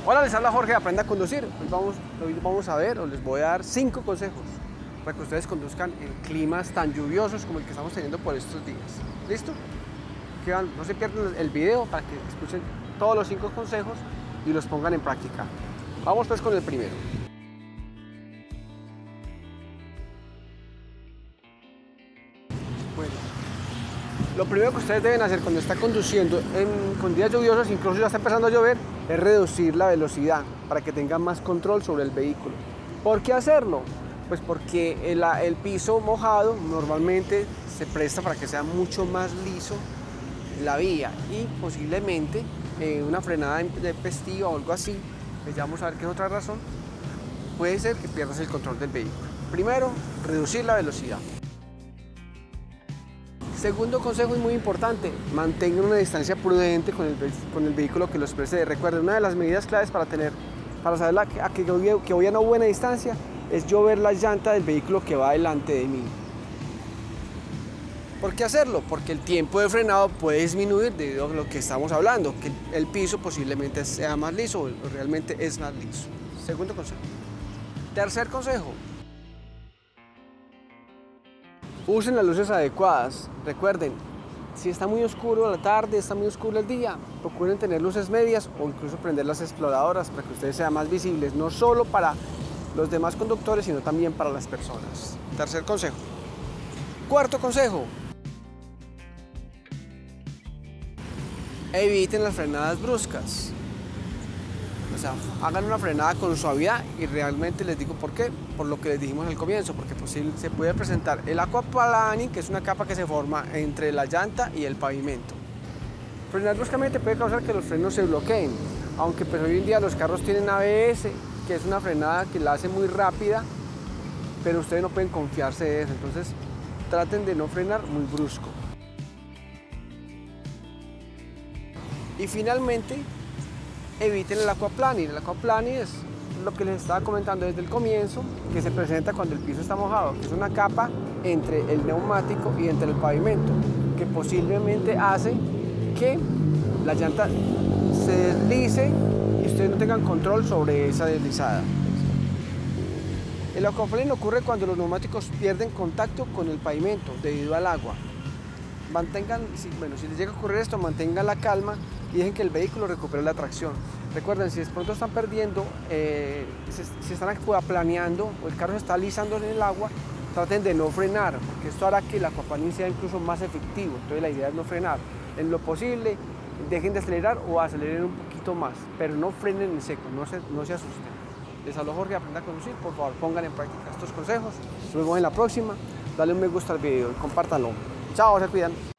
Hola, les habla Jorge de Aprenda a Conducir. Hoy vamos a ver, o les voy a dar 5 consejos para que ustedes conduzcan en climas tan lluviosos como el que estamos teniendo por estos días. ¿Listo? No se pierdan el video para que escuchen todos los 5 consejos y los pongan en práctica. Vamos pues con el primero. Bueno, lo primero que ustedes deben hacer cuando están conduciendo con días lluviosos, incluso ya está empezando a llover, es reducir la velocidad para que tengan más control sobre el vehículo. ¿Por qué hacerlo? Pues porque el piso mojado normalmente se presta para que sea mucho más liso la vía y posiblemente una frenada intempestiva o algo así, pues ya vamos a ver qué es otra razón, puede ser que pierdas el control del vehículo. Primero, reducir la velocidad. Segundo consejo y muy importante, mantengan una distancia prudente con el vehículo que los precede. Recuerden, una de las medidas claves para saber que voy a una buena distancia es yo ver la llanta del vehículo que va delante de mí. ¿Por qué hacerlo? Porque el tiempo de frenado puede disminuir debido a lo que estamos hablando, que el piso posiblemente sea más liso o realmente es más liso. Segundo consejo. Tercer consejo. Usen las luces adecuadas. Recuerden, si está muy oscuro la tarde, está muy oscuro el día, procuren tener luces medias o incluso prender las exploradoras para que ustedes sean más visibles, no solo para los demás conductores, sino también para las personas. Tercer consejo. Cuarto consejo. Eviten las frenadas bruscas. O sea, hagan una frenada con suavidad y realmente les digo por qué, por lo que les dijimos al comienzo, porque se puede presentar el aquaplaning, que es una capa que se forma entre la llanta y el pavimento. Frenar bruscamente puede causar que los frenos se bloqueen, aunque pues hoy en día los carros tienen ABS, que es una frenada que la hace muy rápida, pero ustedes no pueden confiarse de eso, entonces traten de no frenar muy brusco. Y finalmente, eviten el aquaplaning. El aquaplaning es lo que les estaba comentando desde el comienzo, que se presenta cuando el piso está mojado, que es una capa entre el neumático y entre el pavimento, que posiblemente hace que la llanta se deslice y ustedes no tengan control sobre esa deslizada. El aquaplaning ocurre cuando los neumáticos pierden contacto con el pavimento debido al agua. Si les llega a ocurrir esto, mantengan la calma y dejen que el vehículo recupere la tracción. Recuerden, si de pronto están perdiendo, si están planeando o el carro se está alisando en el agua, traten de no frenar, porque esto hará que el aquaplaning sea incluso más efectivo. Entonces la idea es no frenar. En lo posible, dejen de acelerar o aceleren un poquito más, pero no frenen en seco, no se asusten. Les habló Jorge, Aprenda a Conducir. Por favor, pongan en práctica estos consejos. Nos vemos en la próxima. Dale un me gusta al video y compártanlo. Chao, se cuidan.